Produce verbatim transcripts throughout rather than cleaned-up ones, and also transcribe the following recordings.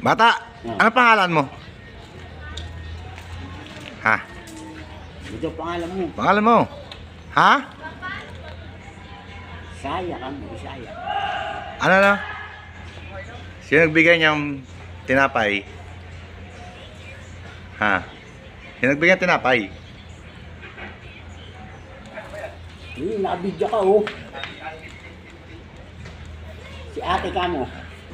Bata, Hmm. ano pangalan mo? Ha? Ito pangalan mo. Pangalan mo? Ha? Saya ka mo, Saya. Ano na? Sino nagbigay niyang tinapay? Ha? Sino nagbigay ng tinapay? Hindi, nakabidyo ka oh. Si ate ka mo.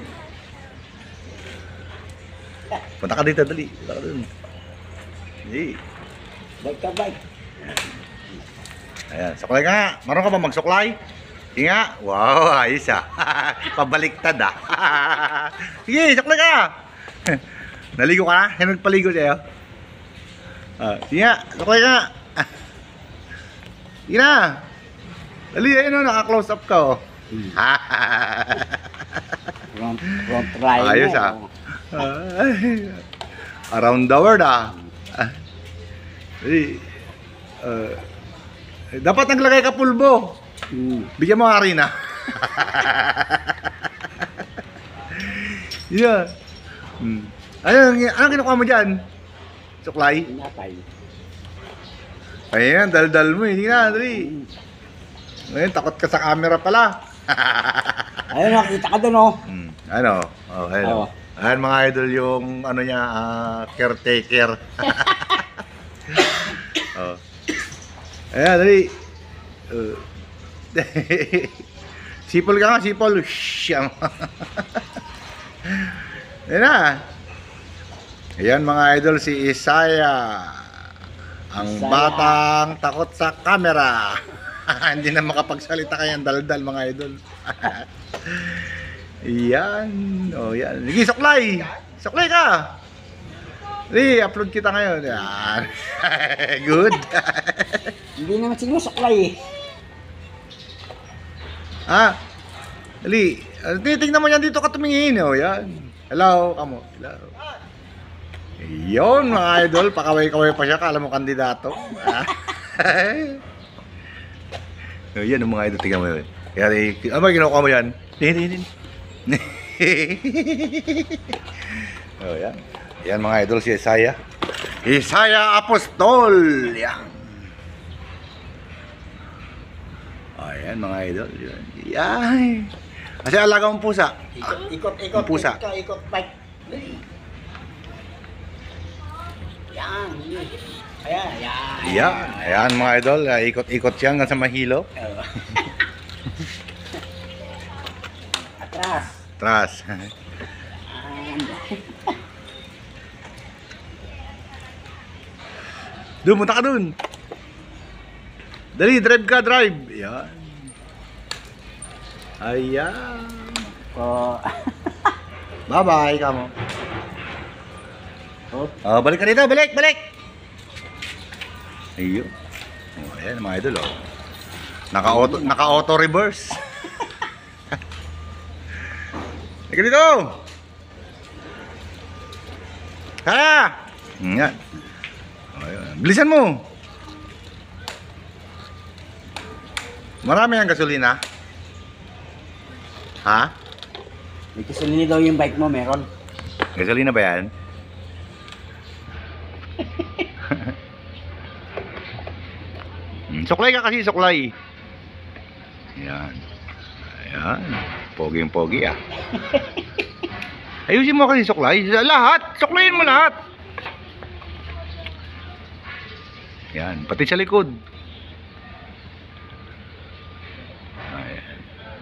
Punta ka dito, dali. Punta ka dun. Hindi. Bike ka, bike. Ayan, suklay ka nga. Marunong ka ba magsuklay? Sige nga. Wow, ayos ah. Pabaliktad ah. Sige, suklay ka. Naligo ka na? Sino nagpaligo sa'yo? Ah, sige nga, suklay ka nga. Sige na. Dali, ayun o, naka-close up ka oh. Front, front try mo. Ayos ah. Ay, around the world ah. Ay, uh, dapat naglagay ka pulbo. Hmm. Bigyan mo harina. Yeah. Hmm. Ano, ano kinukuha mo dyan? Suklay? Tinapay. Ayan, dal-dal mo eh. Hindi na, dali. Ngayon, takot ka sa camera pala. Ayun, nakita ka doon oh. Hmm. Ano? Oh, ayun. Oo. Oh. Ayan mga idol yung ano niya, ah, caretaker. Oh. Ayan, dali. Uh, sipol ka nga, sipol. Siyang. Ayan na. Ayan mga idol, si Isaya. Ang Isaya. batang takot sa camera. Hindi na makapagsalita kayang daldal mga idol. Yan. O yan. Sige, suklay. Suklay ka. Sige, upload kita ngayon. Yan. Good. Hindi naman sinusuklay eh. Ah. Dali. Uh, titignan mo yan dito ka tumingin. O yan. Hello. Kamo. Hello. Yun mga idol. Pakaway-kaway pa siya. Kala mo kandidato. Ah. O yan mga idol. Tignan mo yun. Yan. Ano ba kinukuha mo yan? Hindi, hindi, hindi. Oh, yan. Yan mga idol si Isaya. Isaya Apostol. Yan. Oh, yan mga idol. Yan. Yan. Kasi alaga mong pusa. Ikot, ikot, ikot. Ang pusa. Ikot, ikot, bike. Yan. Ayan, ayan. Yan. Ayan mga idol. Ikot-ikot siya hanggang sa mahilo. Oh. Atras. Tras. Ayan. Doon, punta ka doon. Dali, drive ka, drive. Yan. Ayan. Oh. Bye-bye, kamo. Oh. Oh, balik ka dito, balik, balik. Ayun. Oh, ayan mga idol, oh. Naka-auto, naka-auto reverse. Halika dito. Ha! Yan. Oh, ayan. Bilisan mo. Marami ang gasolina. Ha? May kasulini daw yung bike mo, meron. Gasolina ba yan? Hmm, suklay ka kasi, suklay. Ayan. Ayan. Pogi-pogi ah. Ayusin mo kasi suklay. Lahat. Suklayin mo lahat. Ayan. Pati sa likod. Ayan.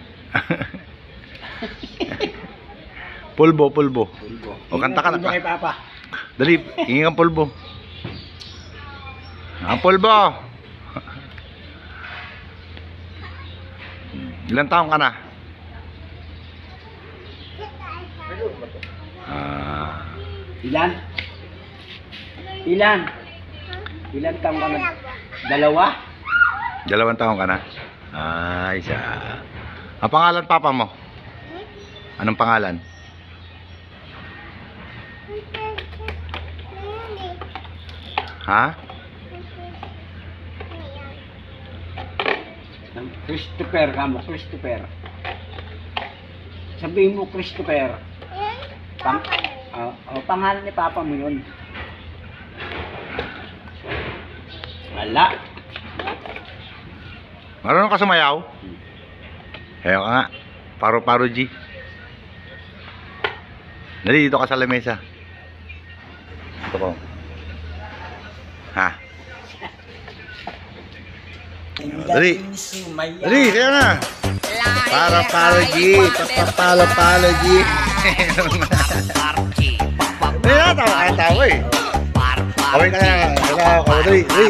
Pulbo, pulbo. Pulbo. O, kanta ka na. Pulbo kay Papa. Dali, hingi kang pulbo. Ang pulbo. Ilan taong ka na? Ah, Ilan? Ilan? Ilan taong ka na? Dalawa? dalawang taong ka na? Ah, isa. Ang pangalan papa mo? Anong pangalan? Ha? Christopher ka mo, Christopher. Sabihin mo Christopher. Pang Oh, oh, pangalan ni Papa mo yun. Wala. Marunong ka sumayaw? Ayaw ka nga. Paro-paro G. Dali, dito ka sa lamesa. Ito ko. Ha? Dali. Dali, kaya na. Para-paro G. Papapalo-palo G. Dali na, tawa ka tawa eh. Kawin ka na. Hello, kawin. Dali, dali.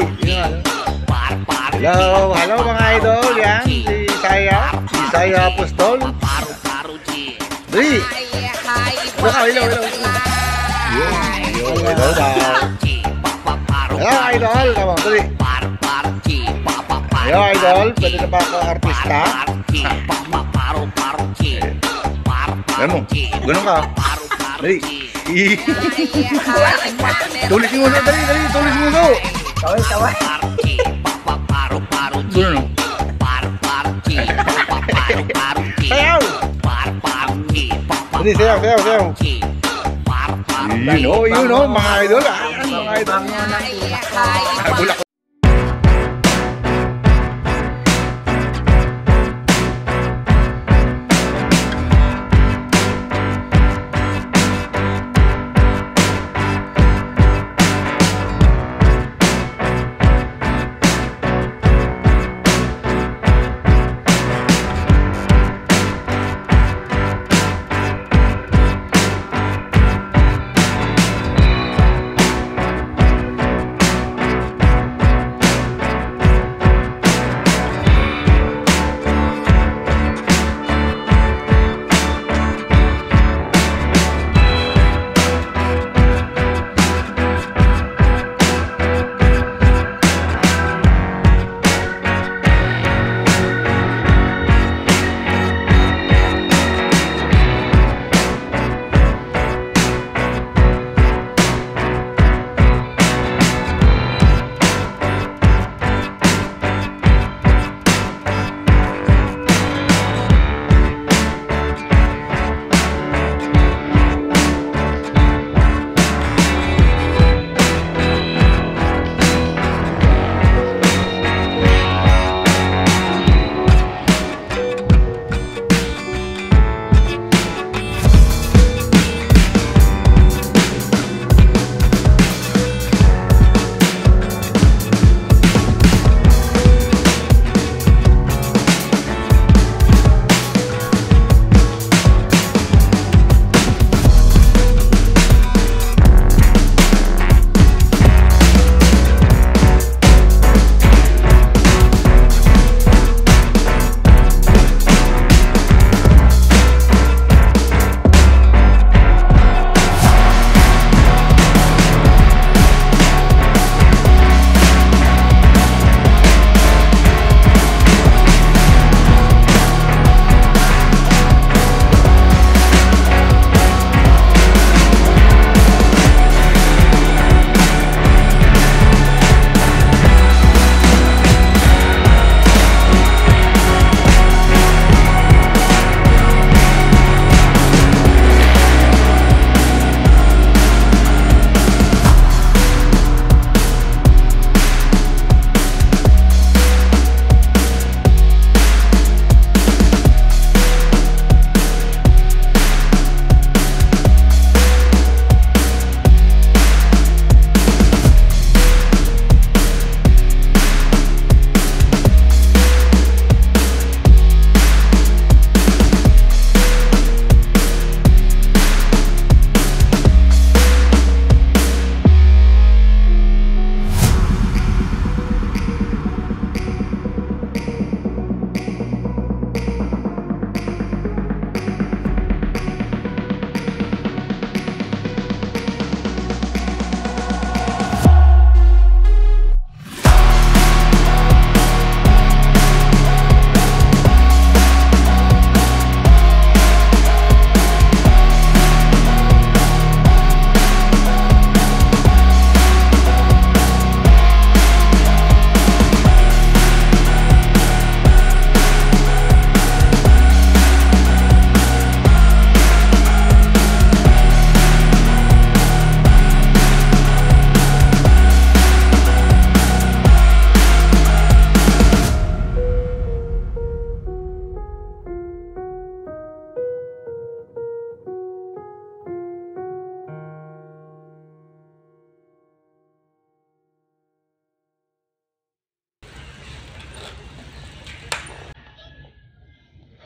Hello, hello mga idol. Yan, si Saya. Si Saya Apostol. Dali. Hello ka, hello, hello. Yun, yun, hello daw. Hello idol, come on, dali. Hello idol, pwede na ba ako artista? Ganun mo, ganun ka. Dali. Tulis yung uso, dali, dali, tulis yung uso. Taway, taway. Ganun no. Sayaw! Dali, sayaw, sayaw, sayaw. Yun o, yun o, mga idol. Ayan, mga idol. Bulak.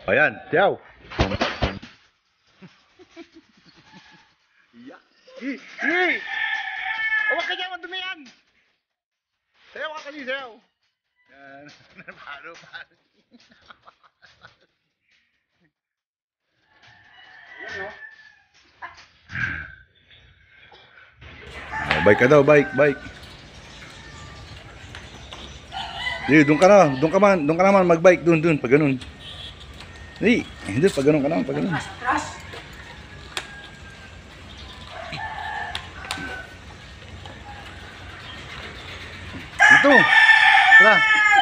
Ayan, siyaw. Iya. Hi, hi. Huwag ka dyan, madumi yan. Sayaw ka kasi, sayaw. Yan. Paro, paro. Ah, bike ka daw, bike, bike. Di, doon ka na, doon ka man, doon ka naman mag-bike, doon, doon, pag ganun. Di, hindi, pag ganun ka naman, pag ganun. Dito, tara.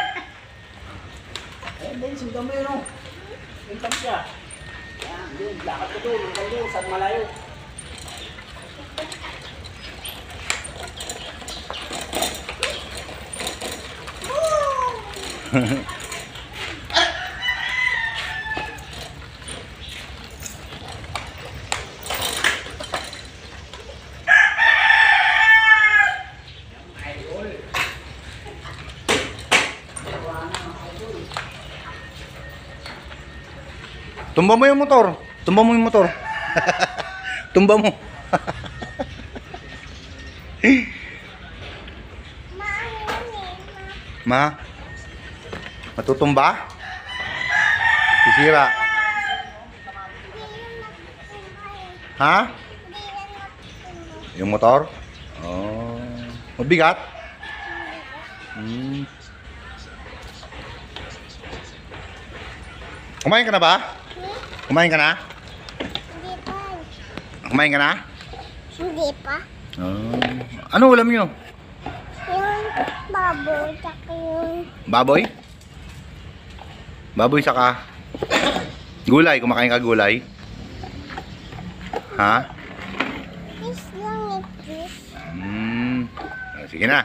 Eh, Ben, sundan mo yun, oh. Tingnan siya. Yan, Ben, lakad ka doon. Hanggang doon, saan malayo. Tumba mo yung motor. Tumba mo yung motor. Tumba mo. Ma? Matutumba? Sisira. Ha? Yung motor? Oh. Mabigat? Hmm. Kumain ka na ba? Kumain ka na? Hindi pa. Kumain ka na? Hindi pa. Oh. Ano ulam nyo? Yung baboy, tsaka yung... Baboy? Baboy saka gulay. Kumakain ka gulay? Ha? Fish lang eh, fish. Hmm. Ah, sige na.